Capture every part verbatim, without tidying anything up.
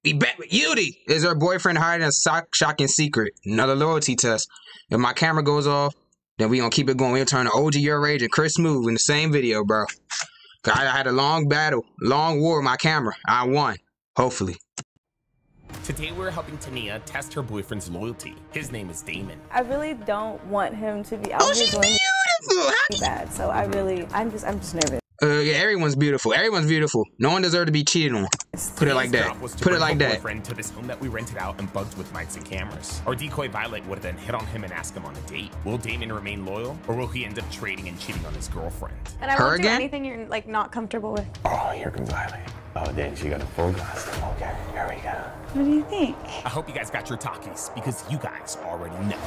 We back with U D. Is her boyfriend hiding a sock shocking secret? Another loyalty test. If my camera goes off, then we gonna keep it going. We'll turn to O G Your Rage and Chris Smooth in the same video, bro. I had a long battle, long war with my camera. I won. Hopefully. Today we're helping Tania test her boyfriend's loyalty. His name is Damon. I really don't want him to be out oh, here she's doing beautiful. bad. So I really, I'm just, I'm just nervous. Uh, yeah, everyone's beautiful. Everyone's beautiful. No one deserves to be cheated on. Put it like that. Put it like that. Boyfriend to this home that we rented out and bugged with mics and cameras. Our decoy Violet would have then hit on him and asked him on a date. Will Damon remain loyal, or will he end up trading and cheating on his girlfriend? And I Her won't do again? anything you're like not comfortable with. Oh, here comes Violet. Oh, dang, she got a full glass. Okay, here we go. What do you think? I hope you guys got your talkies because you guys already know.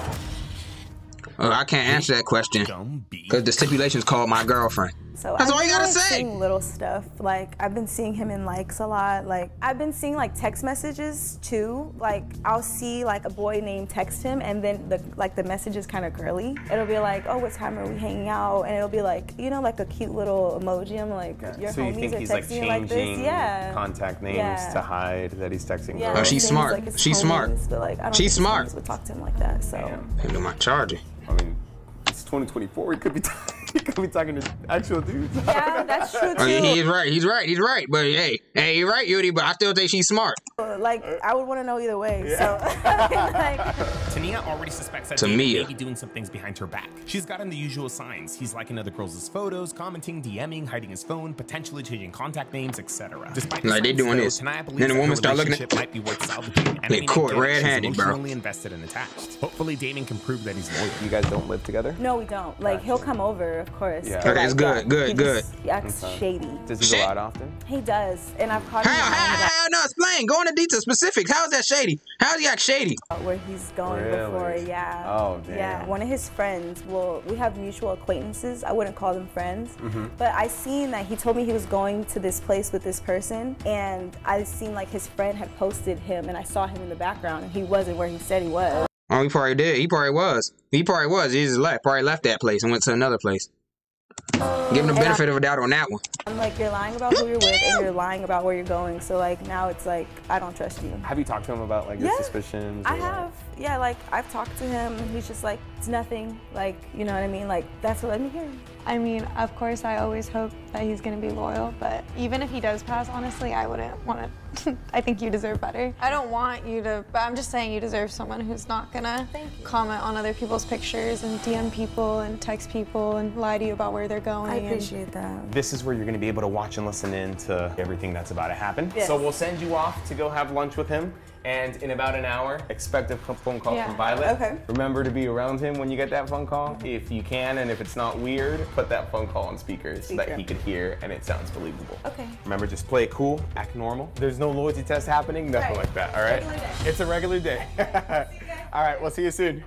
Uh, I can't answer that question because the stipulations called my girlfriend. So That's I've all you been, gotta like, say. Seeing little stuff, like I've been seeing him in likes a lot. Like I've been seeing like text messages too. Like I'll see like a boy named text him, and then the like the message is kind of girly. It'll be like, oh, what time are we hanging out? And it'll be like, you know, like a cute little emoji. I'm like, your so you homies think are he's texting like you like this? changing Yeah. contact names Yeah. to hide that he's texting Yeah. girls? Oh, she's Things smart. like his She's smart. homies, But, like, I don't She's think his smart. homies would talk to him like that. So. Look at my charger. I mean, it's twenty twenty-four. He could be, he could be talking to actual dudes. Yeah, that's true too. Oh, yeah, he is right. He's right. He's right. But hey, hey, you're right, Yudi. But I still think she's smart. Like I would want to know either way. Yeah. So, like. Tania already suspects that To Damon me. may be doing some things behind her back. She's gotten the usual signs. He's liking other girls' photos, commenting, DMing, hiding his phone, potentially changing contact names, et cetera. Despite the Like they signs, doing though, this. Tania believes Then the that woman her start looking at- relationship might be worth salvaging. And They I mean, caught I get it, red-handed, she's bro. emotionally invested and attached. Hopefully, Damon can prove that he's loyal. You guys don't live together? No, we don't. Like he'll come over, of course. Yeah. but, Okay, it's like, good, yeah, good, he good. just- He acts Okay. shady. Does he Shit. go out often? He does, and I've caught How, him how, out how, no, explain. Go into detail, specifics. How is that shady? How is he act shady? where he's going Really? before. Yeah. Oh, damn. Yeah. One of his friends. Well, we have mutual acquaintances. I wouldn't call them friends, Mm-hmm. but I seen that he told me he was going to this place with this person, and I seen like his friend had posted him, and I saw him in the background, and he wasn't where he said he was. Oh, he probably did. He probably was. He probably was. He just left. Probably left that place and went to another place. Give him the And benefit of a doubt on that one. I'm like, you're lying about who you're with, and you're lying about where you're going. So like now it's like I don't trust you. Have you talked to him about like your Yeah, suspicions? I or, like- have. Yeah, like I've talked to him, and he's just like, it's nothing. Like, you know what I mean? Like that's what I'm hearing. I mean, of course, I always hope that he's gonna be loyal, but even if he does pass, honestly, I wouldn't want to. I think you deserve better. I don't want you to, but I'm just saying you deserve someone who's not gonna comment on other people's pictures and D M people and text people and lie to you about where they're going. I and- appreciate that. This is where you're going to be able to watch and listen in to everything that's about to happen. Yes. So we'll send you off to go have lunch with him. And in about an hour, expect a phone call Yeah. from Violet. Okay. Remember to be around him when you get that phone call. If you can, and if it's not weird, put that phone call on speakers so that Speaker. he could hear and it sounds believable. Okay. Remember, just play it cool, act normal. There's no loyalty test happening, nothing Right. like that, all right? Regular day. It's a regular day. All right, we'll see you soon.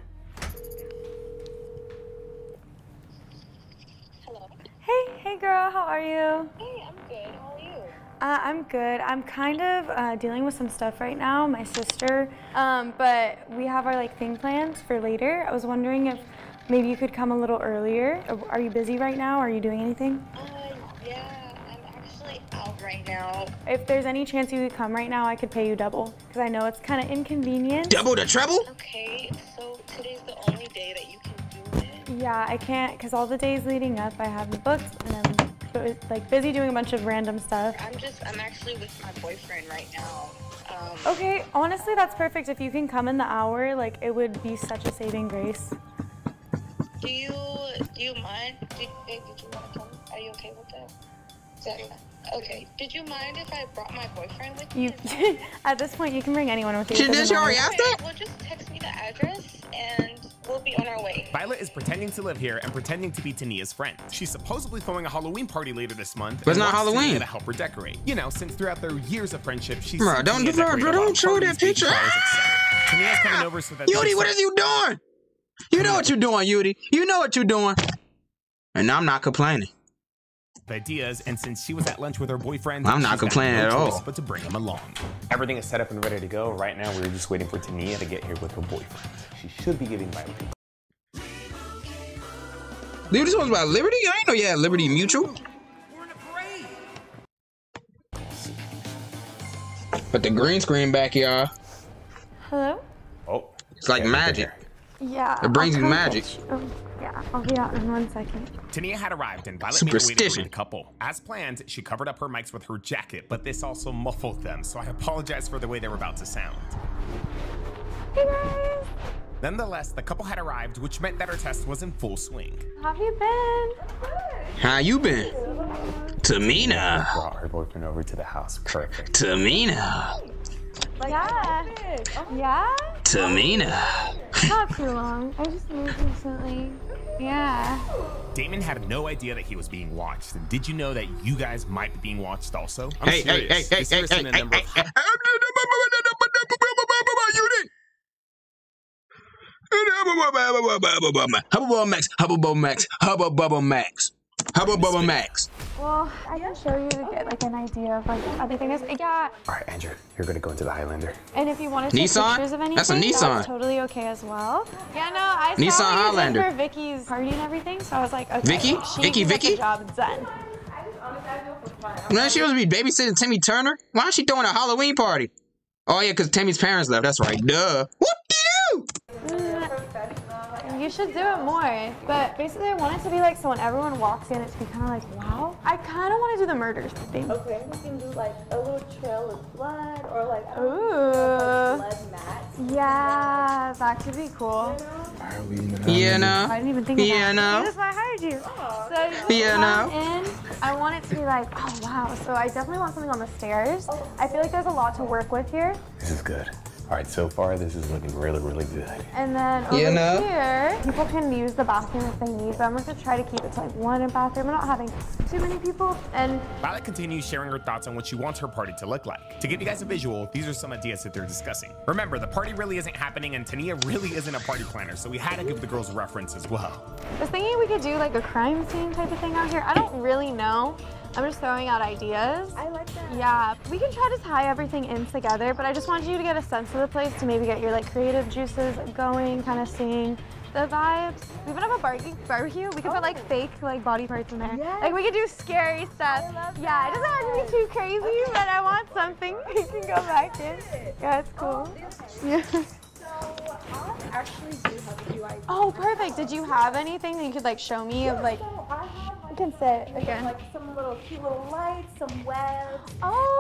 Hello. Hey, hey girl, how are you? Hey, I'm good. How are you? Uh, I'm good. I'm kind of uh, dealing with some stuff right now, my sister. Um, but we have our like thing planned for later. I was wondering if maybe you could come a little earlier. Are you busy right now? Are you doing anything? Uh, yeah, I'm actually out right now. If there's any chance you could come right now, I could pay you double. Because I know it's kind of inconvenient. Double the treble? Okay, so today's the only day that you can do it. Yeah, I can't, because all the days leading up, I have the books, and I'm bu- like busy doing a bunch of random stuff. I'm just, I'm actually with my boyfriend right now. Um, Okay, honestly, that's perfect. If you can come in the hour, like, it would be such a saving grace. do you, do you mind? Did, babe, did you want to come? Are you okay with that? Is that okay? Did you mind if I brought my boyfriend with me? You, at this point, you can bring anyone with you. She It did doesn't she already matter. ask that? Okay, well, just text me the address and we'll be on our way. Violet is pretending to live here and pretending to be Tania's friend. She's supposedly throwing a Halloween party later this month. But it's and not wants Halloween. Tania to help her decorate. You know, since throughout their years of friendship, she's Bro, seen don't Tania do that, decorate bro. a lot Don't of show that parties, baby picture. showers, et cetera. Tania's coming over so that Yudi, what is you doing? You know what you're doing, Yudi. You know what you're doing. And I'm not complaining. ideas, and since she was at lunch with her boyfriend, I'm not she's got complaining no at choice all. but to bring him along. Everything is set up and ready to go. Right now, we're just waiting for Tania to get here with her boyfriend. She should be getting Violet. Dude, this one's about Liberty? I didn't know you had Liberty Mutual. We're in a parade. Put the green screen back, y'all. Hello? Oh. It's like yeah, magic. Yeah. It brings I'll you come magic. get you. Yeah, I'll be out in one second. Tania had arrived and Violet made her way to Superstition. greet the couple. As planned, she covered up her mics with her jacket, but this also muffled them, so I apologize for the way they were about to sound. Hey guys! Nonetheless, the couple had arrived, which meant that her test was in full swing. How have you been? How you been? Tamina. Brought her boyfriend over to the house. Perfect. Tamina. Yeah. Yeah? Tamina. Not too long. I just moved recently. Yeah. Damon had no idea that he was being watched. And did you know that you guys might be being watched also? I'm Hey, hey, serious. hey, hey, This hey, is hey, in a hey, number hey, of- hey. Hubble Max, Hubble Max, Hubble Bubble Max, Hubble Bubble Max. Well, I can show you to get like an idea of like everything is. Yeah. All right, Andrew, you're gonna go into the Highlander. And if you want to take Nissan? pictures of anything, That's a Nissan. that's totally okay as well. Yeah, no, I Nissan saw what you Highlander. did for Vicky's party and everything, so I was like, okay. Vicky? She Vicky, can get Vicky? the job done. Man, she was be babysitting Timmy Turner. Why is she throwing a Halloween party? Oh yeah, because Timmy's parents left. That's right. Duh. What do you do? Mm, you should do it more. But basically, I want it to be like so when everyone walks in, it to be kind of like, wow. I kind of want to do the murder thing. Okay, we can do like a little trail of blood or like a Ooh. blood mat. Yeah, that could be cool. Yeah, no. I didn't even think of Yeah, that. no. That's why I hired you. So you Yeah, come no. in, I want it to be like, oh wow. So I definitely want something on the stairs. I feel like there's a lot to work with here. This is good. All right, so far this is looking really, really good. And then over You know? here, people can use the bathroom if they need, but I'm going to try to keep it to like one bathroom. I'm not having too many people. And Violet continues sharing her thoughts on what she wants her party to look like. To give you guys a visual, these are some ideas that they're discussing. Remember, the party really isn't happening and Tania really isn't a party planner, so we had to give the girls a reference as well. I was thinking we could do like a crime scene type of thing out here. I don't really know. I'm just throwing out ideas. I like that. Yeah, we can try to tie everything in together, but I just want you to get a sense of the place to maybe get your like creative juices going, kind of seeing the vibes. We even have a barbecue. barbecue. We could put like fake like body parts in there. Yes. Like we could do scary stuff. I love yeah, it doesn't have to be too crazy, but I want something we can go back in. Yeah, it's cool. Yeah. So I actually do have a few ideas. Oh, perfect. Did you have anything that you could like show me of like? So I have You can sit again. like some little cute little lights, some webs.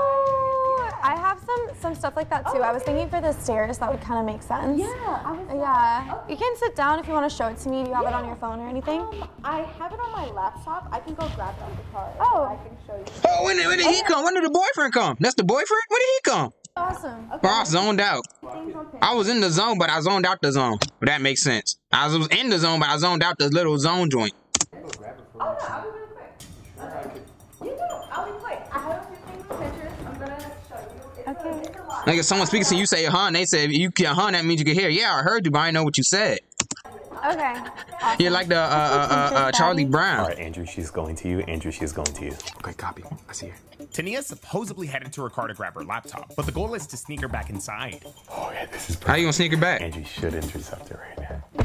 Oh, I have some some stuff like that too. I was thinking for the stairs that would kind of make sense. Yeah, I was. Yeah. You can sit down if you want to show it to me. Do you have it on your phone or anything? Um, I have it on my laptop. I can go grab it on the car. Oh. I can show you. Oh, when did, when did he come? When did the boyfriend come? That's the boyfriend? When did he come? Awesome. Bro, I zoned out. I was in the zone, but I zoned out the zone. If that makes sense. I was in the zone, but I zoned out the little zone joint. Oh no, I'll be really quick. You know, I'll be quick. I have a few things for pictures. I'm gonna show you. It's Okay. A, it's a lot. Like if someone speaks to you, say huh, and they say you can huh, that means you can hear. Yeah, I heard you, but I didn't know what you said. Okay. Awesome. You're like the uh, uh, uh, uh, Charlie All Brown. right, Andrew, she's going to you. Andrew, she's going to you. Okay, copy. I see her. Tania supposedly headed to her car to grab her laptop, but the goal is to sneak her back inside. Oh yeah, this is perfect. How you gonna sneak it back? Andrew should intercept her right now.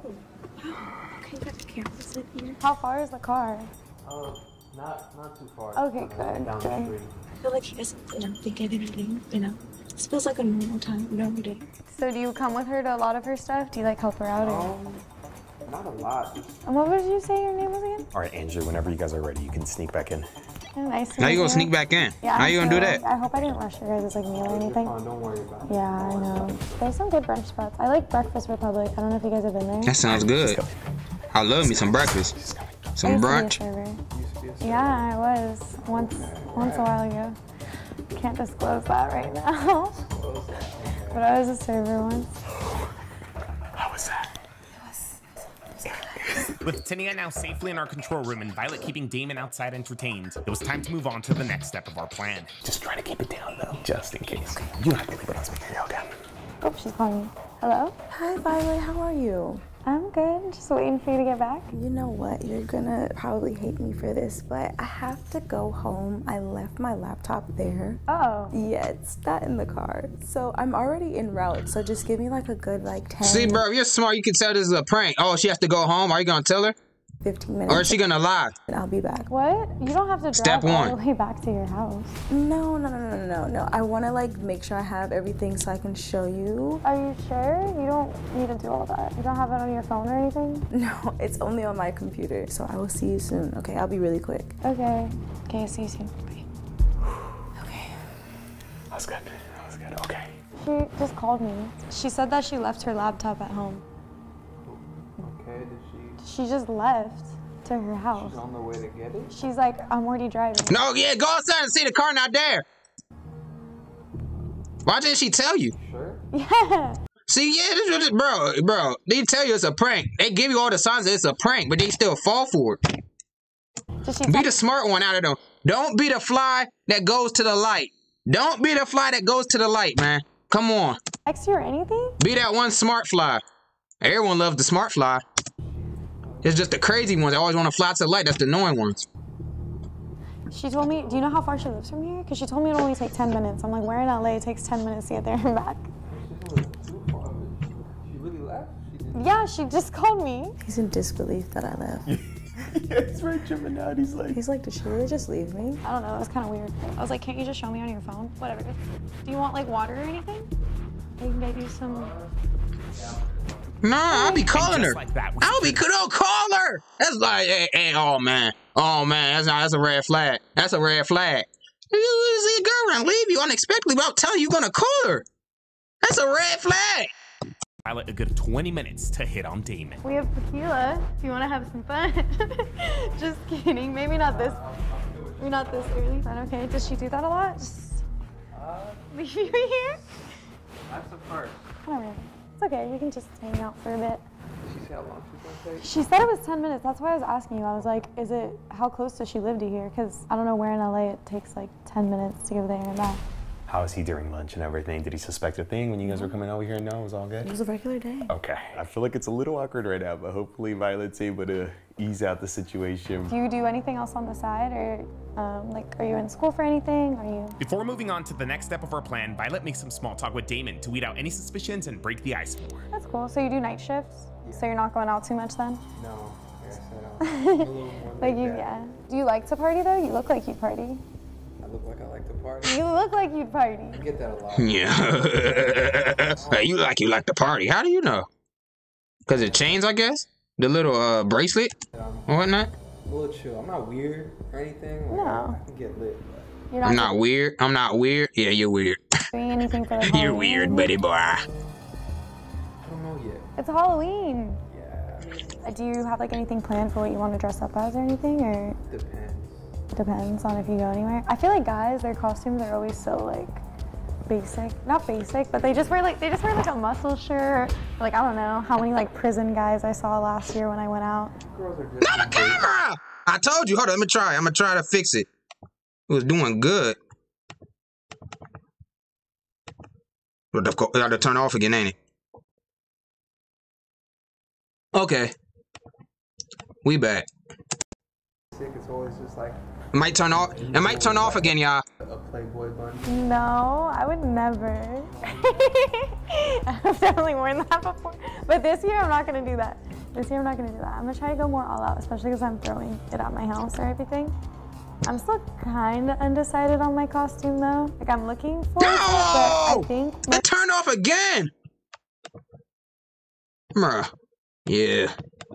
Okay, got the cameras in here. How far is the car? Oh, not not too far. Okay, good, Down good. the street. I feel like he doesn't you know, think anything, you know. This feels like a normal time, normal day. So do you come with her to a lot of her stuff? Do you like help her out? Or? Um, not a lot. And what did you say your name was again? All right, Andrew, whenever you guys are ready, you can sneak back in. Oh, nice to How meet you gonna sneak back in? Yeah, How you gonna do so, that? I hope I didn't rush your guys' like meal or anything. Oh, don't worry about it. Yeah, I know. There's some good brunch spots. I like Breakfast Republic. I don't know if you guys have been there. That sounds good. I love me some breakfast. She's coming. I Some used to be a brunch. server. You used to be a Yeah, I was once once a while ago. Can't disclose that right now. But I was a server once. How was that? With Tania now safely in our control room and Violet keeping Damon outside entertained, it was time to move on to the next step of our plan. Just try to keep it down, though, just in case. You don't have to leave it on speaker. You're okay. Oh, she's calling me. Hello? Hi, Violet. How are you? I'm good. Just waiting for you to get back. You know what? You're gonna probably hate me for this, but I have to go home. I left my laptop there. Oh. Yeah, it's not in the car. So I'm already en route. So just give me like a good like ten. See, bro, if you're smart, you can tell this is a prank. Oh, she has to go home. Are you gonna tell her? fifteen minutes. Or is she gonna lie? And I'll be back. What? You don't have to drive Step all one. the way back to your house. No, no, no, no, no, no, no. I want to like make sure I have everything so I can show you. Are you sure? You don't need to do all that. You don't have it on your phone or anything? No, it's only on my computer. So I will see you soon. Okay, I'll be really quick. Okay. Okay, see you soon. Bye. Okay. That was good. That was good. Okay. She just called me. She said that she left her laptop at home. Okay, did she? She just left to her house. She's on the way to get it? She's like, I'm already driving. No, yeah, go outside and see the car not there. Why didn't she tell you? Sure. Yeah. See, yeah, this, this, bro, bro, they tell you it's a prank. They give you all the signs that it's a prank, but they still fall for it. Did she Be text- the smart one out of them. Don't be the fly that goes to the light. Don't be the fly that goes to the light, man. Come on. text you or anything? Be that one smart fly. Everyone loves the smart fly. It's just the crazy ones that always want to fly to the light. That's the annoying ones. She told me, do you know how far she lives from here? Because she told me it only takes ten minutes. I'm like, where in L A it takes ten minutes to get there and back? She's only too far. She really left? She didn't. Yeah, she just called me. He's in disbelief that I left. Yeah, it's right jumping out. He's like, He's like, did she really just leave me? I don't know, it was kind of weird. I was like, can't you just show me on your phone? Whatever. Do you want like water or anything? I can get you some. Nah, I'll be calling just her. like that, we I'll be, don't call her. That's like, hey, hey, oh man. Oh man, that's not, that's a red flag. That's a red flag. You see a girl and leave you unexpectedly without telling you you're gonna call her. That's a red flag. Violet a good twenty minutes to hit on Damon. We have tequila if you want to have some fun. Just kidding. Maybe not this. Maybe not this early. Is that okay? Does she do that a lot? Just leave you here? That's the first. Whatever. It's okay. We can just hang out for a bit. Did she say how long she's gonna take? She said it was ten minutes. That's why I was asking you. I was like, is it, how close does she live to here? Because I don't know where in L A it takes like ten minutes to go there and back. how was he during lunch and everything? Did he suspect a thing when you guys were coming over here? No, it was all good? It was a regular day. Okay. I feel like it's a little awkward right now, but hopefully Violet's able to ease out the situation. Do you do anything else on the side, or um, like, are you in school for anything? Are you? Before moving on to the next step of our plan, Violet makes some small talk with Damon to weed out any suspicions and break the ice more. That's cool. So you do night shifts? So you're not going out too much then? No, like I said, I'm a little more Like laid you, back. yeah. Do you like to party though? You look like you party. I look like I like to party. You look like you'd party. I get that a lot. Yeah. Hey, you like you like the party. How do you know? Because it chains, I guess? The little uh, bracelet Um, or whatnot? a little chill. I'm not weird or anything. Like, No. I, I can get lit, but You're not, I'm not weird. I'm not weird. Yeah, you're weird. doing anything for like You're Halloween? weird, buddy boy. I don't know yet. It's Halloween. Yeah, I mean, Uh, Do you have like anything planned for what you want to dress up as or anything, or depends. it depends on if you go anywhere? I feel like guys, their costumes are always so like basic. Not basic, but they just wear like they just wear like a muscle shirt. Or, like I don't know how many like prison guys I saw last year when I went out. Girls are just Not a camera! I told you. Hold on, let me try. I'm gonna try to fix it. It was doing good. But of course, I got to turn off again, ain't it? Okay. We back. sick. It's always just like It might turn off. It might turn off again, y'all. a Playboy bunny. No, I would never. I've definitely worn that before. But this year, I'm not gonna do that. This year, I'm not gonna do that. I'm gonna try to go more all out, especially because I'm throwing it at my house or everything. I'm still kind of undecided on my costume though. Like I'm looking for it, but I No! think my It turned off again. Bruh. Yeah.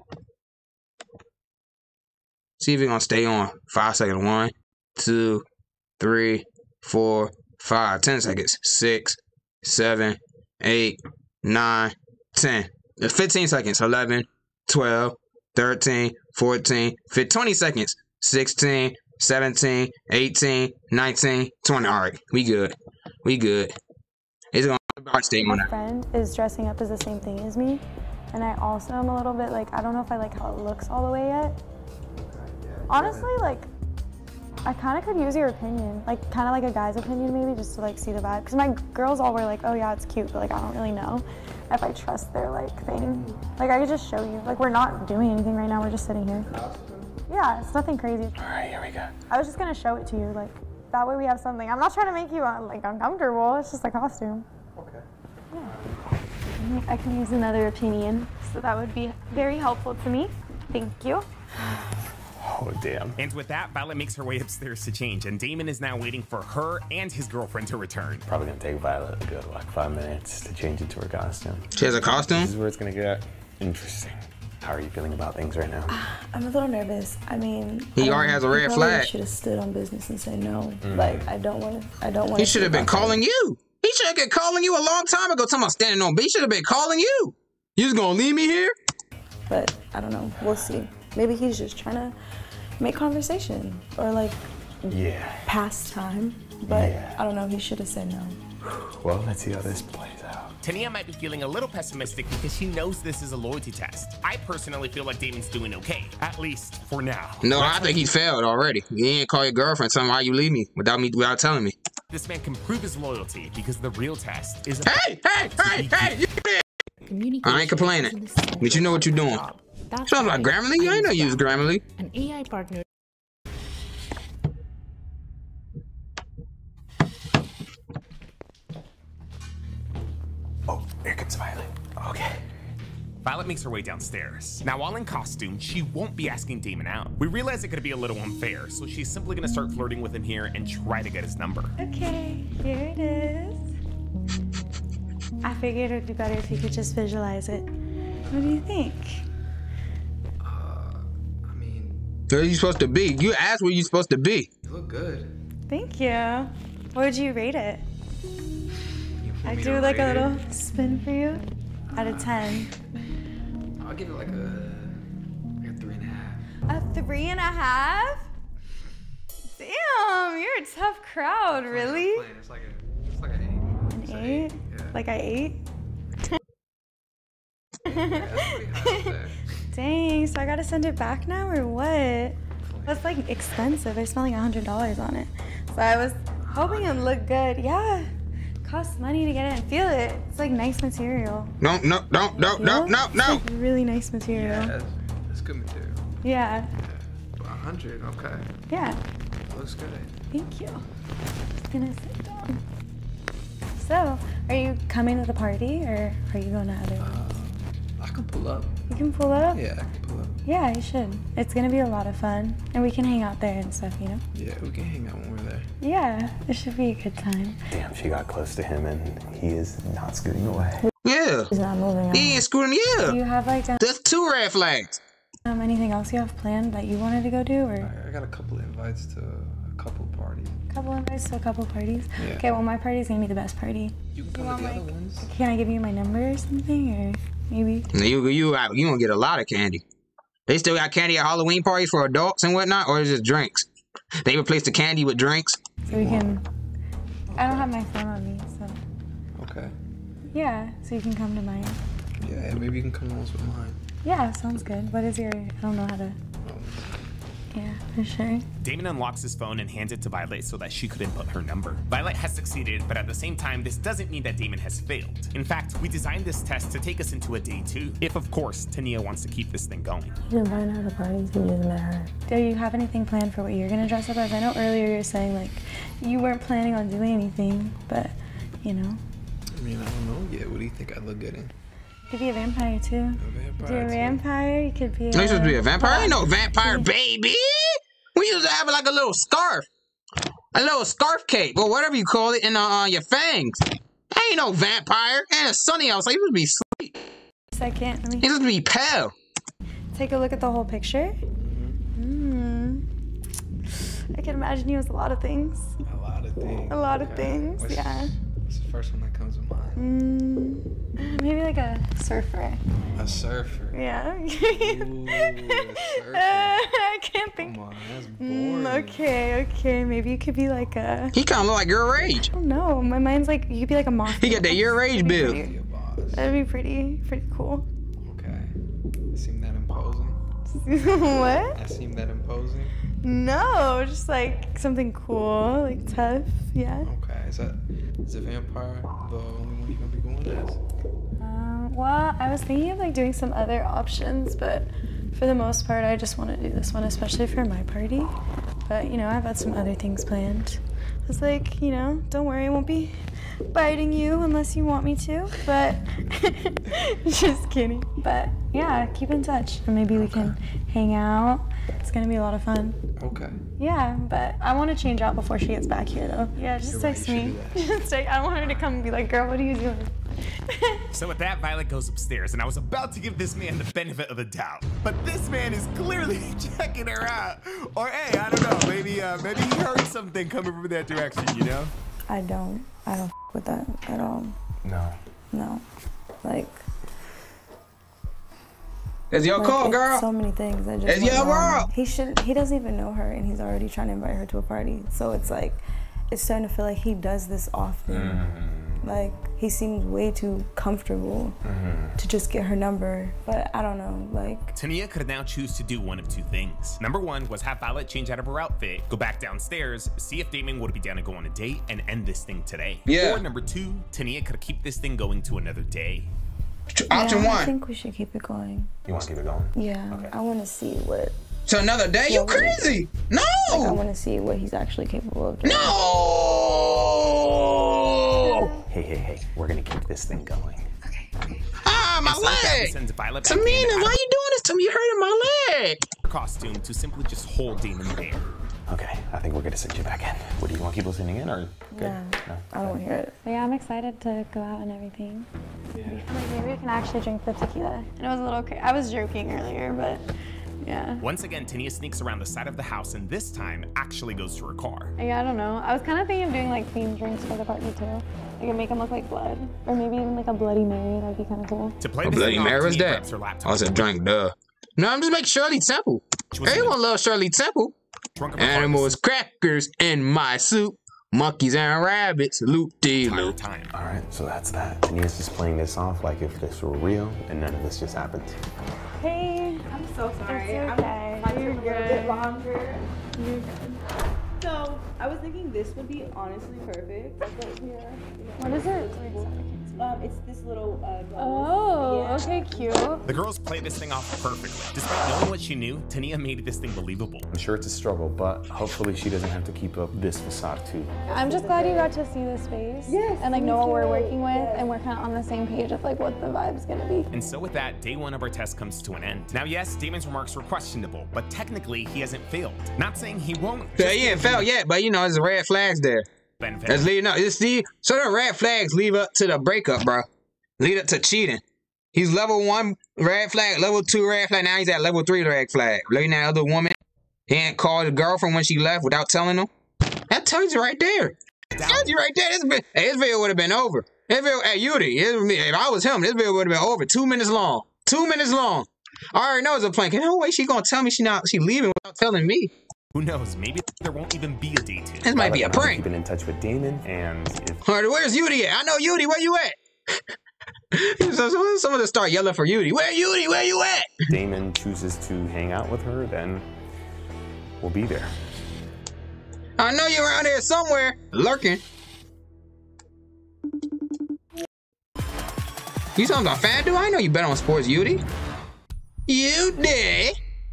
See if it's gonna stay on. Five seconds. One, two, three, four, five. Ten seconds. Six, seven, eight, nine, ten. Fifteen seconds. Eleven, twelve, thirteen, fourteen, fifteen, twenty seconds. Sixteen, seventeen, eighteen, nineteen, twenty. All right, we good. We good. It's gonna about stay on my that. friend is dressing up as the same thing as me, and I also am a little bit like I don't know if I like how it looks all the way yet. Honestly, like, I kind of could use your opinion, like, kind of like a guy's opinion maybe, just to, like, see the vibe. Because my girls all were like, oh, yeah, it's cute, but, like, I don't really know if I trust their, like, thing. Like, I could just show you. Like, we're not doing anything right now. We're just sitting here. Yeah, it's nothing crazy. All right, here we go. I was just going to show it to you. Like, that way we have something. I'm not trying to make you, uh, like, uncomfortable. It's just a costume. Okay. I can use another opinion, so that would be very helpful to me. Thank you. Oh, damn. And with that, Violet makes her way upstairs to change, and Damon is now waiting for her and his girlfriend to return. Probably gonna take Violet a good, like, five minutes to change into her costume. She has a costume? This is where it's gonna get interesting. How are you feeling about things right now? I'm a little nervous. I mean, He I already has a red he flag. should have stood on business and said no. Mm. Like, I don't want to. I don't want. He should have been calling you. He should have been calling you a long time ago. Talking about standing on, but he should have been calling you. You just gonna leave me here? But I don't know. We'll see. Maybe he's just trying to make conversation or like yeah. pass time. But yeah. I don't know. He should have said no. Well, let's see how this plays out. Tania might be feeling a little pessimistic because she knows this is a loyalty test. I personally feel like Damon's doing okay, at least for now. No, I think he failed already. You ain't call your girlfriend, telling why you leave me without me without telling me. This man can prove his loyalty because the real test is. Hey, hey, hey, hey! You did. I ain't complaining, but you know what you're doing. Sounds like Grammarly. You ain't no use Grammarly. An A I partner. Oh, here comes Violet. Okay. Violet makes her way downstairs. Now, while in costume, she won't be asking Damon out. We realize it could be a little unfair, so she's simply gonna start flirting with him here and try to get his number. Okay, here it is. I figured it'd be better if you could just visualize it. What do you think? Uh, I mean, Where are you supposed to be? You asked where you supposed to be. you look good. Thank you. What would you rate it? You want I me do to like a rate it? little spin for you. Out of ten. I'll give it like a, like a three and a half. A three and a half? Damn, you're a tough crowd, really? Playing, It's like a, it's like an eight. An It's eight? Yeah. Like I ate? Yeah, that's pretty high up there. Dang, so I gotta send it back now or what? That's like expensive. I spent like a hundred dollars on it. So I was hoping it'd look good. Yeah, costs money to get it and feel it. It's like nice material. No, no, no, no, no, no, It's no. like really nice material. Yeah, that's, that's good material. Yeah, A hundred, okay. yeah. Looks good. Thank you. Just gonna sit down. So, are you coming to the party or are you going to other ones? Uh, I can pull up. You can pull up? Yeah, I can pull up. Yeah, you should. It's gonna be a lot of fun. And we can hang out there and stuff, you know? Yeah, we can hang out when we're there. Yeah, it should be a good time. Damn, she got close to him and he is not scooting away. Yeah. He's not moving. He ain't screwing Do you. you have like um, That's two red flags. um, anything else you have planned that you wanted to go do or I, I got a couple of invites to a couple parties. a couple invites to a couple parties? Yeah. Okay, well my party's gonna be the best party. You can come You to the want, other like- ones. Can I give you my number or something or maybe? You you out. You gonna get a lot of candy. They still got candy at Halloween parties for adults and whatnot, or is it just drinks? They replaced the candy with drinks. So we can, I don't have my phone on me, so. Okay. Yeah, so you can come to mine. Yeah, and maybe you can come once with mine. Yeah, sounds good. What is your, I don't know how to, Um, yeah, for sure. Damon unlocks his phone and hands it to Violet so that she could input her number. Violet has succeeded, but at the same time, this doesn't mean that Damon has failed. In fact, we designed this test to take us into a day two, if of course, Tania wants to keep this thing going. He didn't invite her to parties. He just met her. Do you have anything planned for what you're gonna dress up as? I know earlier you were saying like you weren't planning on doing anything, but you know. I mean, I don't know yet. What do you think I look good in? You could be a vampire too. A You vampire. could be a too. vampire, you could be You supposed to be a vampire? Ain't no vampire, Yeah. baby. We used to have like a little scarf, a little scarf cape, or whatever you call it, in uh, on your fangs. Ain't no vampire. And it's sunny outside. You supposed to be sleep. Second, let me You supposed to be pale. take a look at the whole picture. Mm. I can imagine you as a lot of things. A lot of things. A lot of Okay. things, What's, yeah. What's the first one that comes to mind? Mm, maybe like a surfer. A surfer. Yeah. Ooh, a surfer. I can't think. Come on, that's boring. Mm, okay, okay. Maybe you could be like a. He kind of look like your age. I don't know. My mind's like you could be like a moth. He got that your age build. Be a boss. That'd be pretty, pretty cool. Okay. I seem that imposing. What? I seem that imposing. No, just like something cool, like tough. Yeah. Okay. Is that is a vampire the only one you're gonna be going as? Um, well, I was thinking of like doing some other options, but for the most part, I just want to do this one, especially for my party. But you know, I've had some other things planned. was like, you know, don't worry, I won't be biting you unless you want me to, but just kidding. But yeah, keep in touch and maybe we can hang out. It's gonna be a lot of fun. Okay. Yeah, but I want to change out before she gets back here though. Yeah, just You're text right, you me. should do Just text, I want her to come and be like, girl, what are you doing? So with that, Violet goes upstairs, and I was about to give this man the benefit of the doubt, but this man is clearly checking her out. Or hey, I don't know, maybe uh, maybe he heard something coming from that direction, you know? I don't. I don't with that at all. No. No. Like. It's your like, call, it's girl. So many things that just. It's went your wrong. world. He should. He doesn't even know her, and he's already trying to invite her to a party. So it's like, it's starting to feel like he does this often. Mm-hmm. Like he seems way too comfortable Mm-hmm. to just get her number. But I don't know. Like. Tania could now choose to do one of two things. Number one was have Violet change out of her outfit, go back downstairs, see if Damon would be down to go on a date, and end this thing today. Yeah. Or number two, Tania could keep this thing going to another day. Option yeah, I one. think we should keep it going. You want to keep it going? Yeah. Okay. I want to see what. To another day? You crazy? No. Like, I want to see what he's actually capable of doing. No. Hey, hey, hey. We're going to keep this thing going. Ah, my And so with that, we leg. send Violet back in Tamina, out why you doing this to me? You're hurting my leg. of costume to simply just hold Damon there. Okay, I think we're going to send you back in. What, do you want to keep listening in or good? No, I don't want to hear it. But yeah, I'm excited to go out and everything. Yeah. Like maybe we can actually drink the tequila. And it was a little crazy. I was joking earlier, but yeah. Once again, Tania sneaks around the side of the house and this time actually goes to her car. Yeah, I don't know. I was kind of thinking of doing like themed drinks for the party too. Like make them look like blood. Or maybe even like a Bloody Mary. That'd be kind of cool. To play A this Bloody thing off, Mary was Tania that? grabs her laptop. I was a drink, duh. No, I'm just making Shirley Temple. She was Everyone loves Shirley Temple. drunk of her heart Animals, crackers in my soup. Monkeys and rabbits, loop de this entire loop. time. All right, so that's that. Tania's just playing this off like if this were real and none of this just happened. Hey. I'm so sorry. It's okay. I'm You're a little bit good. longer. You're good. So I was thinking this would be honestly perfect. What is it? Um, it's this little. Uh, Oh, yeah. okay, cute. The girls played this thing off perfectly. Despite knowing what she knew, Tania made this thing believable. I'm sure it's a struggle, but hopefully she doesn't have to keep up this facade too. I'm just glad you got to see the space. Yes, And like me know what we're too. working with, Yes. and we're kind of on the same page of like what the vibe's gonna be. And so with that, day one of our test comes to an end. Now yes, Damon's remarks were questionable, but technically he hasn't failed. Not saying he won't. Yeah, he ain't felt yet, but you know, there's red flags there. Benefit. That's leading up. It's the, so the red flags lead up to the breakup, bro. Lead up to cheating. He's level one red flag, level two red flag. Now he's at level three red flag. Looking at other woman. He ain't called his girlfriend when she left without telling him. That tells you right there. That tells you right there. This, vi- hey, this video would have been over. This video, hey, U D, if I was him, this video would have been over. Two minutes long. Two minutes long. I already know it's a plank. No way she gonna tell me she not she leaving without telling me. Who knows? Maybe there won't even be a day two. This might be a I'm prank. keeping in touch with Damon, and if All right, where's U D at? I know U D. Where you at? so, so, someone just start yelling for U D. Where U D? Where you at? Damon chooses to hang out with her, then we'll be there. I know you're around here somewhere, lurking. You talking about FanDuel? I know you bet on sports, U D. U D.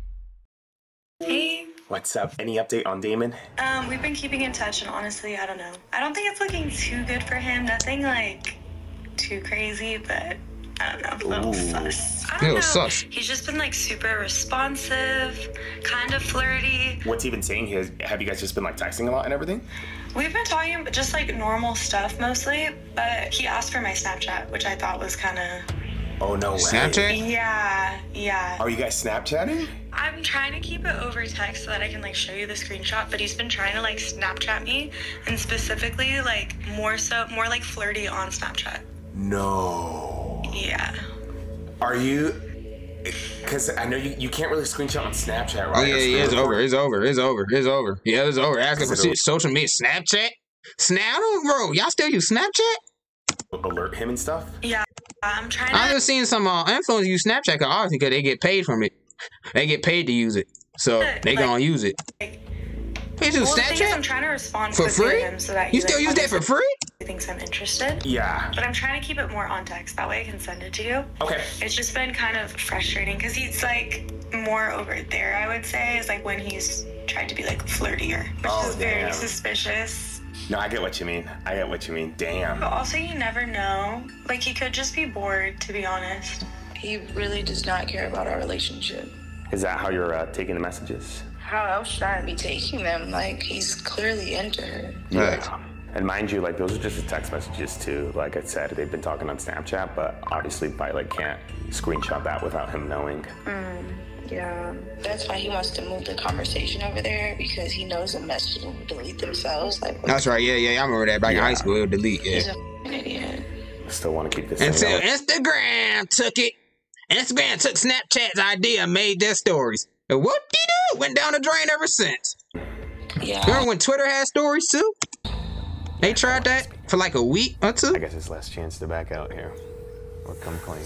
Hey, What's up? Any update on Damon? um, we've been keeping in touch, and honestly, I don't know. I don't think it's looking too good for him. Nothing like too crazy, but I don't know, a little Ooh. sus. I don't Little know. sus. He's just been like super responsive, kind of flirty. What's he been saying? He has, have you guys just been like texting a lot and everything? We've been talking, but just like normal stuff mostly. But he asked for my Snapchat, which I thought was kind of. Oh, no way. Snapchat? Yeah, yeah. Are you guys Snapchatting? I'm trying to keep it over text so that I can like show you the screenshot, but he's been trying to like Snapchat me, and specifically like more so, more like flirty on Snapchat. No. Yeah. Are you... Because I know you, you can't really screenshot on Snapchat, right? Oh yeah, yeah, it's over. It's over. It's over. It's over. Yeah, it's over. Asking for Is it over? social media, Snapchat. Snap, bro. Y'all still use Snapchat? Alert him and stuff? Yeah. I'm trying I to. just seen some uh, influencers use Snapchat, cause obviously, cause they get paid from it. They get paid to use it, so they Like- gonna use it. like- You use Well, the thing is, I'm Snapchat trying to respond for quickly free? to him so that he You still like, use that for free? thinks I'm interested. Yeah. But I'm trying to keep it more on text. That way I can send it to you. Okay. It's just been kind of frustrating because he's like more over there, I would say, is like when he's tried to be like flirtier, which Oh, is very damn. suspicious. No, I get what you mean. I get what you mean. Damn. But also, you never know. Like, he could just be bored, to be honest. He really does not care about our relationship. Is that how you're uh, taking the messages? How else should I be taking them? Like, he's clearly into her. Yeah. And mind you, like, those are just the text messages, too. Like I said, they've been talking on Snapchat, but obviously Violet can't screenshot that without him knowing. Mm, yeah. That's why he wants to move the conversation over there, because he knows the messages will delete themselves. Like, That's right, yeah, yeah, I remember that back yeah. in high school, it would delete, yeah. He's a f***ing idiot. I still want to keep this Until thing Instagram took it. Instagram took Snapchat's idea and made their stories. And whoop-de-doo, went down the drain ever since. Yeah. Remember when Twitter had stories, too? They tried that for like a week or two. I guess it's less chance to back out here or come clean.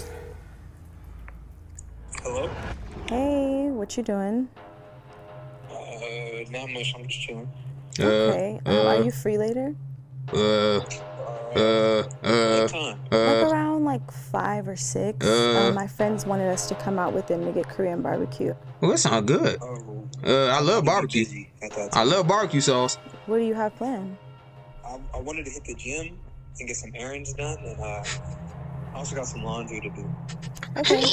Hello? Hey, what you doing? Uh, not much. I'm just chilling. Uh, Okay. Um, uh, are you free later? Uh, uh, uh, What time? Like uh, around like five or six. Uh. um, my friends wanted us to come out with them to get Korean barbecue. well, that sounds good. Oh, Uh, I love I'm barbecue. busy at that I time. love barbecue sauce. What do you have planned? I, I wanted to hit the gym and get some errands done, and uh, I also got some laundry to do. Okay.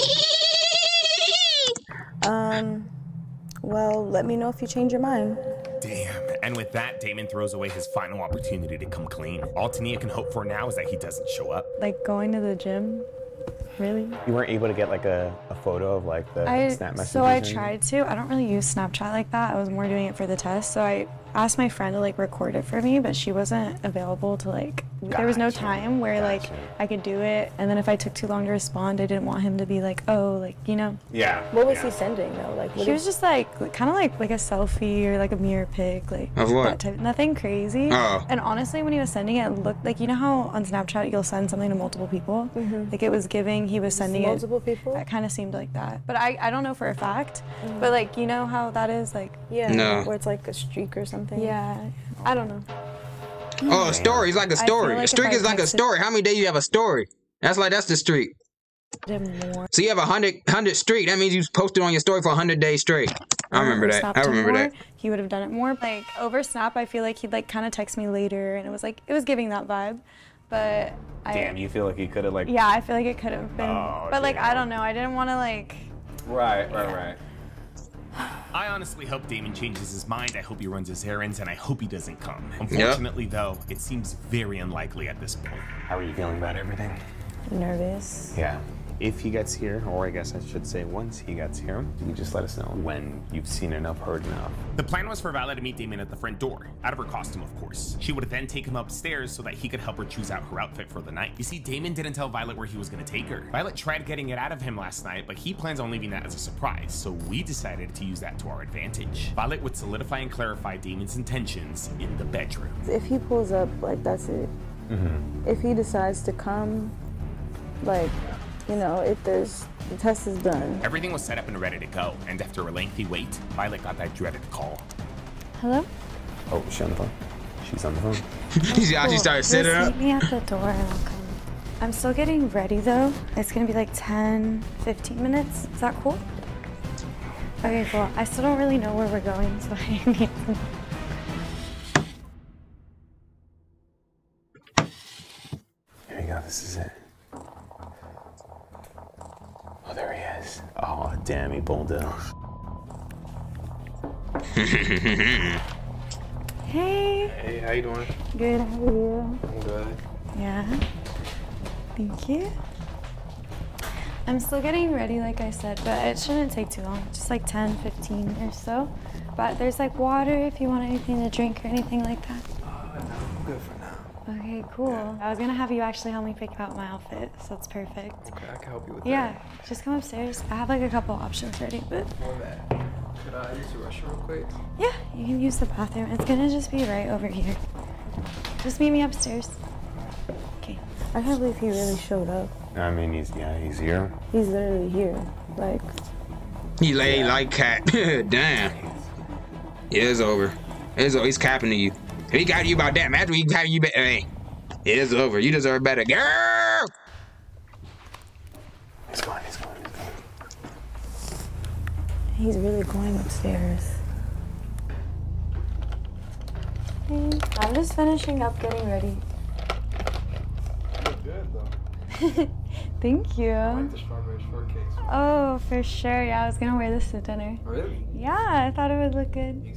um, well, let me know if you change your mind. Damn. And with that, Damon throws away his final opportunity to come clean. All Tania can hope for now is that he doesn't show up. Like going to the gym? Really? You weren't able to get like a, a photo of like the I, snap messages? so I or anything? tried to. I don't really use Snapchat like that. I was more doing it for the test. So I asked my friend to like record it for me, but she wasn't available to like, there was no Gotcha. time where like Gotcha. I could do it. And then if I took too long to respond, I didn't want him to be like, oh, like, you know. Yeah. What was yeah. he sending though? Like, what He was just like, kind of like like a selfie or like a mirror pic, like Of what? that type. Nothing crazy. Oh. And honestly, when he was sending it, it looked like, you know how on Snapchat you'll send something to multiple people? Mhm. Like it was giving, he was sending it. multiple people? That kind of seemed like that. But I, I don't know for a fact. But like, you know how that is? Like, Yeah. No. Where it's like a streak or something. yeah, I don't know. Oh, a story is like a feel story. like A if streak I is like a texted- story. How many days you have a story? That's like, that's the streak. Did more. So you have a hundred, hundred streak. That means you posted on your story for a hundred days straight. I remember that. Snapped I him remember more, that. He would have done it more. Like over Snap, I feel like he'd like kind of text me later, and it was like it was giving that vibe. But I, Damn, you feel like you could have like. yeah, I feel like it could have been. Oh, but like I damn. don't know. I didn't want to like. Right, right, right. I honestly hope Damon changes his mind. I hope he runs his errands, and I hope he doesn't come. Unfortunately, though, it seems very unlikely at this point. How are you feeling about everything? Nervous. Yeah. If he gets here, or I guess I should say once he gets here, you just let us know when you've seen enough, heard enough. The plan was for Violet to meet Damon at the front door, out of her costume, of course. She would then take him upstairs so that he could help her choose out her outfit for the night. You see, Damon didn't tell Violet where he was going to take her. Violet tried getting it out of him last night, but he plans on leaving that as a surprise, so we decided to use that to our advantage. Violet would solidify and clarify Damon's intentions in the bedroom. If he pulls up, like that's it. Mm-hmm. If he decides to come, like, you know, if there's, the test is done. Everything was set up and ready to go, and after a lengthy wait, Violet got that dreaded call. Hello. Oh, she's on the phone. She's on the phone. Yeah, she started setting Just up. meet me at the door and I'll come. I'm still getting ready though. It's gonna be like ten, fifteen minutes. Is that cool? Okay, cool. I still don't really know where we're going, so I need some. Here you go, this is it. Oh, there he is. Oh, damn, he pulled it. Hey. Hey, how you doing? Good. How are you? I'm good. Yeah. Thank you. I'm still getting ready, like I said, but it shouldn't take too long. Just like ten, fifteen or so. But there's like water if you want anything to drink or anything like that. Uh, no, I'm good for now. Okay, cool. I was gonna have you actually help me pick out my outfit, so it's perfect. Okay, I can help you with Yeah, that. just come upstairs. I have like a couple options ready, but For that. Could I use the restroom real quick? yeah, you can use the bathroom. It's gonna just be right over here. Just meet me upstairs. Okay. I can't believe he really showed up. I mean, he's, yeah, he's here. He's literally here. Like, He laid like cat. Damn. Yeah, it's over. It's over. He's capping to you. If he got you about that, imagine he got you back. Hey, it's over. You deserve better. Girl! He's gone, he's gone, he's gone. he's really going upstairs. I'm just finishing up getting ready. You look good though. Thank you. I like the strawberry shortcakes. Oh, for sure. Yeah, I was gonna wear this to dinner. Really? Yeah, I thought it would look good.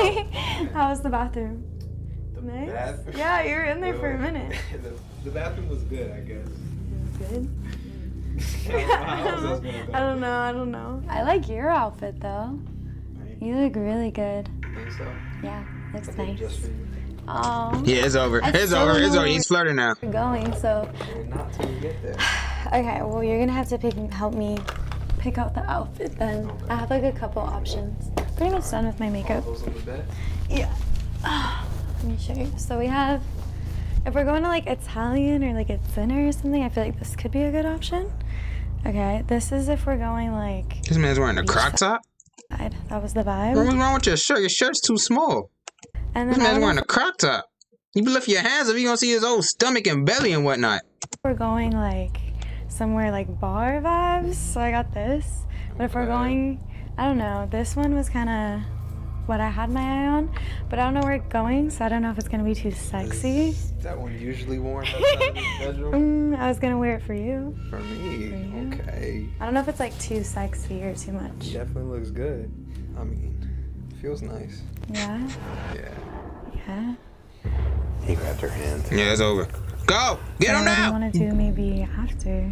How was the bathroom? The Nice. bathroom? Yeah, you were in there for a minute. the, the bathroom was good, I guess. Good. I don't know how else that's gonna go. I don't know. I don't know. I like your outfit though. You look really good. Think so? Yeah, looks I did it nice. just for you. Oh. Yeah, it's over. I It's still over. don't It's know over. where He's flirting now. we're going, so. You're not till you get there. Okay, well, you're gonna have to pick, help me pick out the outfit then. Okay. I have like a couple options. Pretty much done with my makeup. All those on the bed? Yeah. Let me show you. So we have, if we're going to like Italian or like a dinner or something, I feel like this could be a good option. Okay, this is if we're going like. This man's wearing a croc top? That was the vibe. What's wrong with your shirt? Your shirt's too small. And This then I man's don't wearing know a croc top. You lift your hands up, you gonna see his old stomach and belly and whatnot. if we're going like somewhere like bar vibes, so I got this. But if we're going, I don't know, this one was kind of what I had my eye on, but I don't know where it's going, so I don't know if it's gonna be too sexy. Is that one usually worn outside of the bedroom? Mm, I was gonna wear it for you. For me? For you. Okay. I don't know if it's like too sexy or too much. Definitely looks good. I mean, feels nice. Yeah? Yeah. Yeah. He grabbed her hand. Yeah, it's over. Go! Get him So what do you now! want to do maybe after?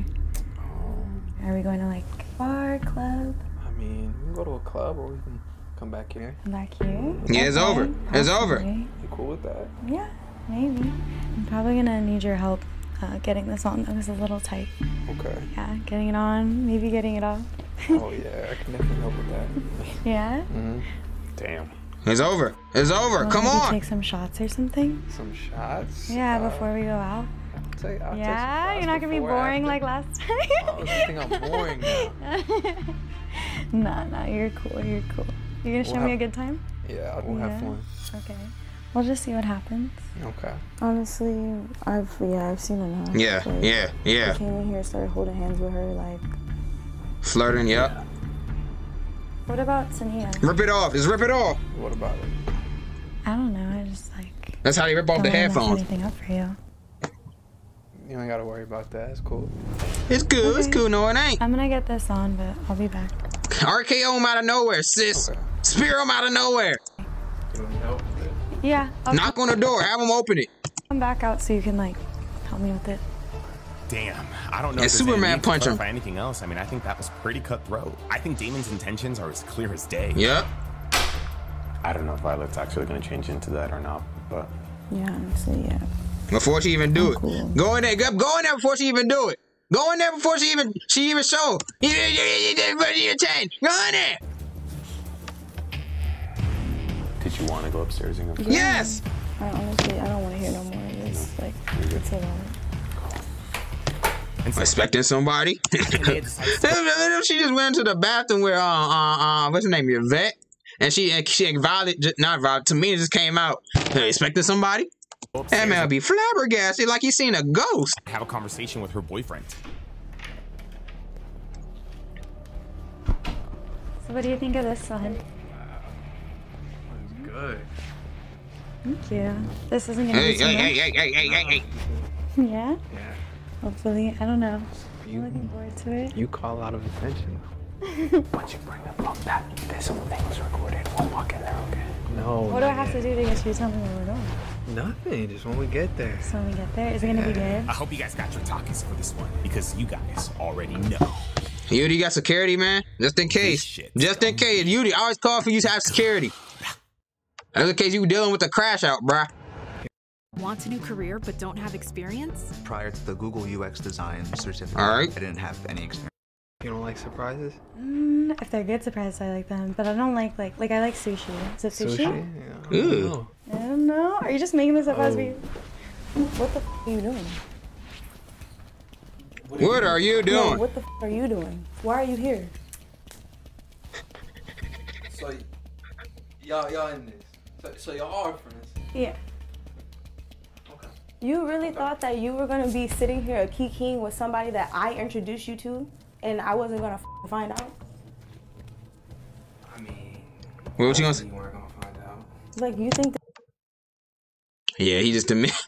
Are we going to like bar, club? I mean, we can go to a club or we can come back here. Come back here? Yeah, it's Okay, over. It's over. possibly. You cool with that? Yeah, maybe. I'm probably gonna need your help uh, getting this on. That was a little tight. Okay. Yeah, getting it on, maybe getting it off. Oh yeah, I can definitely help with that. Yeah? Mm-hmm. Damn. It's over. It's over. Wanna Come maybe on. take some shots or something? Some shots? Yeah, Uh, before we go out. I'll take, I'll Yeah, take you're not gonna be before or boring after. like last time. Oh, you think I'm boring now? Nah, nah, you're cool, you're cool. You're gonna show We'll me a have- good time? Yeah, we'll have Yeah. fun. Okay. We'll just see what happens. Okay. Honestly, I've yeah, I've seen enough. Yeah, Like, yeah, yeah. I came in here, started holding hands with her, like. Flirting, yep. What about Tania? Rip it off. Just rip it off. What about it? I don't know, I just like That's how they rip off don't the wanna mess headphones. anything up for you. You ain't gotta worry about that. It's cool. It's cool. It's Okay. cool. No, it ain't. I'm gonna get this on, but I'll be back. R K O him out of nowhere, sis. Okay. Spear him out of nowhere. You want help with it? Yeah, I'll Knock on the door. Have him open it. come back out so you can like help me with it. Damn, I don't know And if there's Superman any need to punch him. clarify anything else. I mean, I think that was pretty cutthroat. I think Damon's intentions are as clear as day. Yep. I don't know if Violet's actually gonna change into that or not, but Yeah, honestly, yeah. Before she even do I'm it. cool. Go in there. Go, go in there before she even do it. Go in there before she even she even show. You did you did you did change. Go in there. did you want to go upstairs and go? Yes. I honestly, I don't want to hear no more of this. Like, it's a lot. And so, Expecting somebody. they decided to- She just went into the bathroom where uh uh uh what's her name, Yvette, and she and she Violet, ju- not Violet, Tamina just came out. Hey, expecting somebody. go That upstairs man be flabbergasted like he seen a ghost. and have a conversation with her boyfriend. So what do you think of this one? It's good. Thank you. This isn't gonna Hey be too hey much. hey hey hey hey hey hey. Yeah? Yeah. Hopefully. I don't know. I'm You, looking forward to it. you call out of attention. Once you bring up up that, there's some things recorded. We'll walk in there, okay? No. What do I not have to yet. do to get you to tell me where we're going? Nothing. Just when we get there. So when we get there, is it gonna be good? I hope you guys got your talkies for this one because you guys already know. U D got security, man. Just in case. shit. Just in case. U D, I always call for you to have security. Just in case you dealing with the crash out, bruh. Want a new career but don't have experience? Prior to the Google U X design certificate, All right. I didn't have any experience. You don't like surprises? Mm, if they're good surprises, I like them. But I don't like like like I like sushi. Is it sushi? Yeah. I Ooh. don't know. I don't know. Are you just making this up as Oh. we? What the f are you doing? What are you No, doing? what the f are you doing? Why are you here? So, y'all, y'all in this. So, so y'all are friends. Yeah. Okay. You really thought that you were gonna be sitting here kikiing with somebody that I introduced you to, and I wasn't gonna f find out? I mean, What you gonna say? you weren't gonna find out. Like, you think that Yeah, he just admit.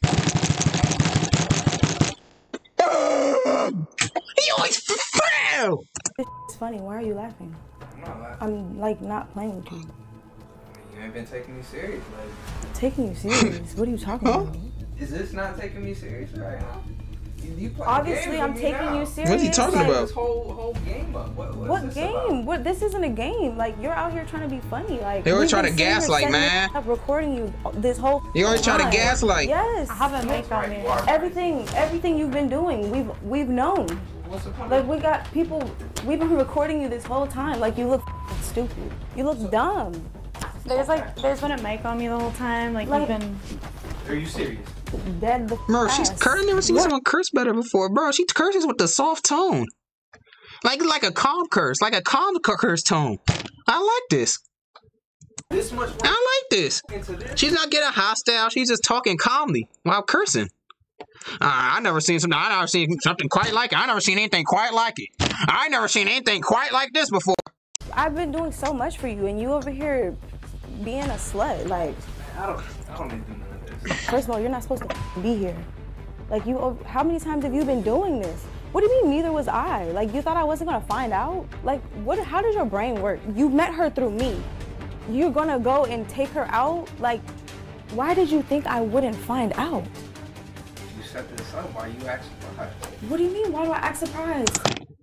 He always fail. It's funny. Why are you laughing? I'm not laughing. I'm like not playing with you. You ain't been taking me serious, like. Taking you serious? What are you talking Huh? about? Is this not taking me serious right now? You, you play Obviously, games I'm with me taking now. you serious. What's he talking like, about? This whole whole game up. What, what, What is this game? about? What? This isn't a game. Like you're out here trying to be funny. Like They always we've try been to sitting here gaslight, setting man. up, recording you this whole. You always try to time. gaslight. Yes. I haven't make on me. Everything, everything you've been doing, we've we've known. What's the point? Like we got people. We've been recording you this whole time. Like you look stupid. You look dumb. There's like, there's been a mic on me the whole time. Like, Like- you've been. Are you serious? Dead the Bro, she's ass. cursed. I've never seen What? someone curse better before, bro. She curses with the soft tone, like like a calm curse, like a calm curse tone. I like this. This much I like this. into this? She's not getting hostile. She's just talking calmly while cursing. Uh, I never seen something. I never seen something quite like it. I never seen anything quite like it. I never seen anything quite like this before. I've been doing so much for you, and you over here being a slut. Like, I don't. I don't need to do none of this. first of all, you're not supposed to be here. Like, you. How many times have you been doing this? What do you mean? Neither was I. Like, you thought I wasn't gonna find out? Like, what? How does your brain work? You met her through me. You're gonna go and take her out? Like, why did you think I wouldn't find out? You set this up. Why you act surprised? What do you mean? Why do I act surprised?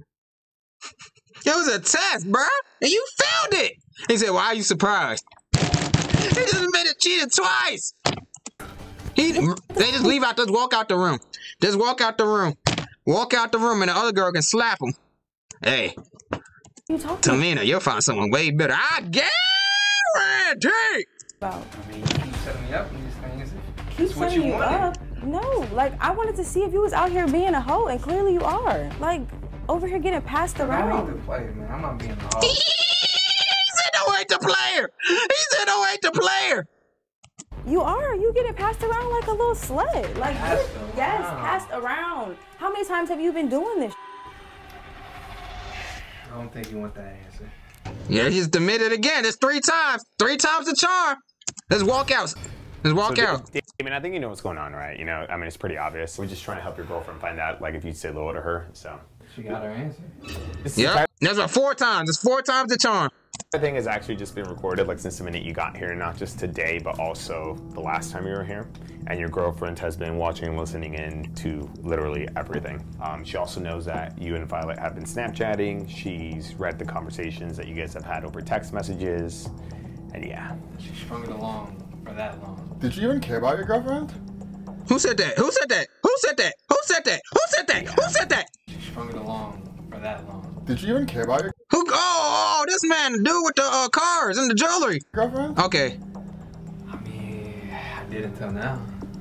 It was a test, bruh, and you failed it. He said, "Why are you surprised?" He just admitted cheated twice. He, they just leave out, just walk out the room. Just walk out the room. Walk out the room, and the other girl can slap him. Hey, You talking Tamina, you'll find someone way better. I guarantee. about? I mean, you keep setting me up in these things. Keep It's what setting you you wanted. up. No, like I wanted to see if you was out here being a hoe, and clearly you are. Like over here getting passed I need around. to play, man. I'm not being a He hoe. said, "Don't hate the player." He said, "Don't hate the player." You are. You getting passed around like a little slut. Like Passed you're- around. yes, passed around. How many times have you been doing this? I don't think you want that answer. Yeah, he's admitted again. It's three times. Three times the charm. Let's walk out. Let's walk So, out. Da- Damon, I think you know what's going on, right? You know, I mean, it's pretty obvious. We're just trying to help your girlfriend find out, like, if you'd say hello to her. So, She got her answer. this Yep. That's about four times. It's four times the charm. entire thing has actually just been recorded, like, since the minute you got here, not just today, but also the last time you were here. And your girlfriend has been watching and listening in to literally everything. Um, she also knows that you and Violet have been Snapchatting. She's read the conversations that you guys have had over text messages. And yeah. She strung it along for that long. Did you even care about your girlfriend? Who said that? Who said that? Who said that? Who said that? Who said that? Who said that? She strung it along for that long. Did you even care about your Who? Oh, oh, this man, the dude with the uh, cars and the jewelry. girlfriend? Okay. I mean, I did until now.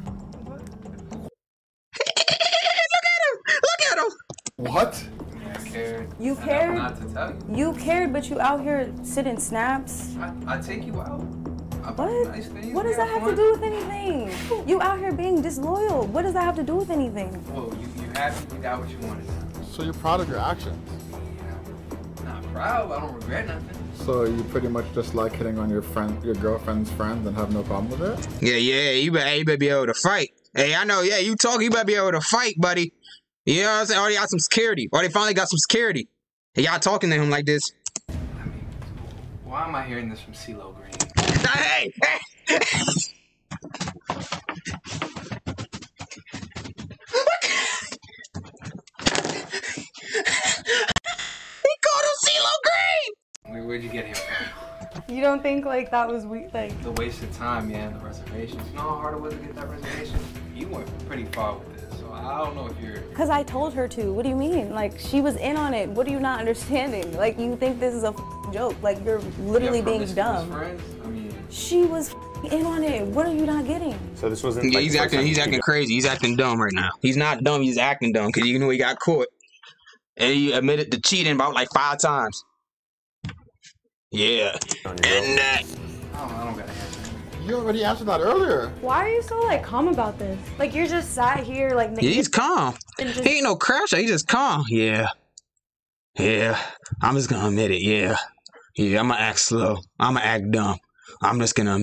Look at him. Look at him. What? I cared. You enough cared? Not to tell you. You cared, but you out here sitting snaps. I, I take you out. I buy What? you nice things. What we does that have to fun. do with anything? You out here being disloyal. What does that have to do with anything? Whoa, you, you happy? You got what you wanted. So you're proud of your actions. Yeah. Not proud. I don't regret nothing. So you pretty much just like hitting on your friend, your girlfriend's friend, and have no problem with it? Yeah, yeah. You better, you better be able to fight. Hey, I know. Yeah, you talk. You better be able to fight, buddy. You know what I'm saying? Or they got some security. Or they finally got some security. Hey, y'all talking to him like this. I mean, why am I hearing this from CeeLo Green? Hey, hey. He called him CeeLo Green. Where, where'd you get him from? You don't think like that was we like The wasted time, yeah, and the reservations. You know how hard it was to get that reservation? You went pretty far with this, so I don't know if you're... Because I told her to. What do you mean? Like, she was in on it. What are you not understanding? Like, you think this is a f- joke. Like, you're literally Yeah, being promiscuous dumb. Friends? I mean, She was f- in on it. What are you not getting? So this wasn't. Yeah, like, he's the first acting. time He's you acting did- crazy. He's acting dumb right now. He's not dumb. He's acting dumb because you know he got caught, and he admitted to cheating about like five times. Yeah, on your and that. I don't, I don't got an answer. You already answered that earlier. why are you so like calm about this? Like you're just sat here like Yeah, he's calm. and just He ain't no crasher. He just calm. Yeah, yeah. I'm just gonna admit it. Yeah, yeah. I'm gonna act slow. I'm gonna act dumb. I'm just gonna admit it.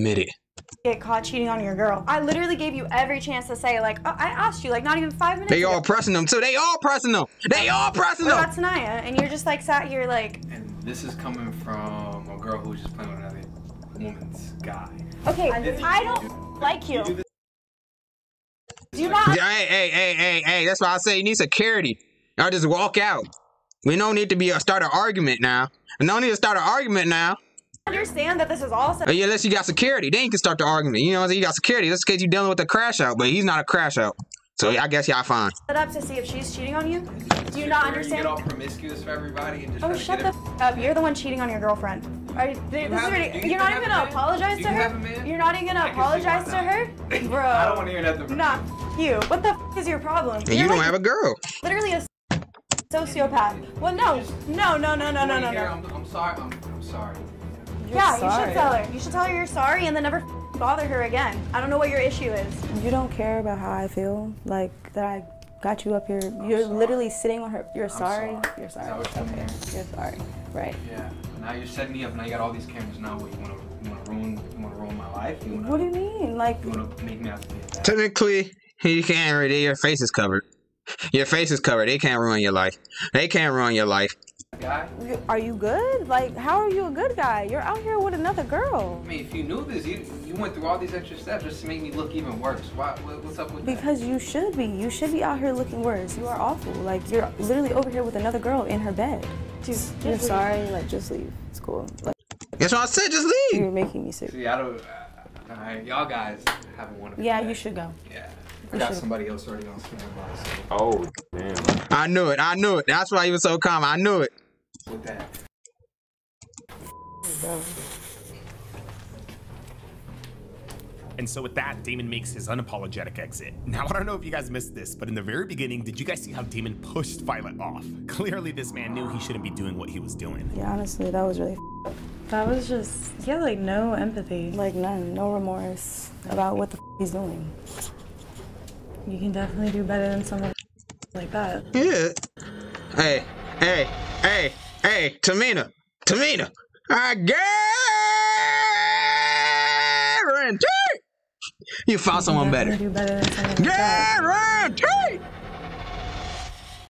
get caught cheating on your girl. I literally gave you every chance to say, like, oh, I asked you, like, not even five minutes They ago. all pressing them too. They all pressing them. They all pressing What them. about Tanaya? And you're just like sat here like. And this is coming from a girl who was just playing with another woman's guy. Okay, I don't like you. Do you not? Hey, hey, hey, hey, hey. That's why I say you need security. I'll just walk out. We don't need to be a start an argument now. We don't need to start an argument now. Understand that this is also. Yeah, unless you got security, then you can start the argument. You know, you got security. That's because you're dealing with a crash out, but he's not a crash out. So I guess y'all fine. Set up to see if she's cheating on you. Do you not understand? You get all promiscuous for everybody and just. Oh, shut the f up! You're the one cheating on your girlfriend. Are you, this is ridiculous. You're not even gonna apologize to her. You're not even gonna apologize to her, bro. I don't want to hear that. Nah, you. What the f is your problem? And you don't have a girl. Literally a sociopath. Well, no, no, no, no, no, no, no, no. I'm, I'm sorry. I'm, I'm sorry. You're yeah, sorry. You should tell her. You should tell her you're sorry and then never bother her again. I don't know what your issue is. You don't care about how I feel, like that I got you up here. You're sorry. Literally sitting on her. You're sorry. sorry. You're sorry. Okay. You're sorry. Right. Yeah. Now you're setting me up. Now you got all these cameras. Now what? You want to? You want to ruin? You want to ruin my life? You wanna, what do you mean? Like. You want to make me have to be a dad? Technically, you can't. Really, your face is covered. Your face is covered. They can't ruin your life. They can't ruin your life. Guy? Are you good? Like, how are you a good guy? You're out here with another girl. I mean, if you knew this, you, you went through all these extra steps just to make me look even worse. Why, what, what's up with because that? You should be. You should be out here looking worse. You are awful. Like, you're literally over here with another girl in her bed. Just, you're leave. Sorry. Like, just leave. It's cool. Like, that's what I said. Just leave. You're making me sick. See, I don't. Uh, all right, y'all guys haven't wanted. Yeah, to you should go. Yeah. I got somebody else already on standby. So. Oh, damn. I knew it. I knew it. That's why he was so calm. I knew it. With that. And so with that, Damon makes his unapologetic exit. Now, I don't know if you guys missed this, but in the very beginning, did you guys see how Damon pushed Violet off? Clearly, this man knew he shouldn't be doing what he was doing. Yeah, honestly, that was really f That was just, yeah, like no empathy. Like none, no remorse about what the f he's doing. You can definitely do better than someone like that. Yeah. Hey, hey, hey, hey, Tamina, Tamina, I guarantee you found someone better. Do better than someone like guarantee.